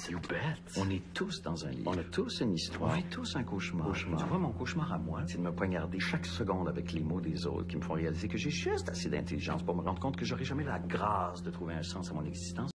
You bet. On est tous dans un livre. On a tous une histoire. On vit tous un cauchemar. Tu vois, mon cauchemar à moi, c'est de me poignarder chaque seconde avec les mots des autres qui me font réaliser que j'ai juste assez d'intelligence pour me rendre compte que j'aurai jamais la grâce de trouver un sens à mon existence.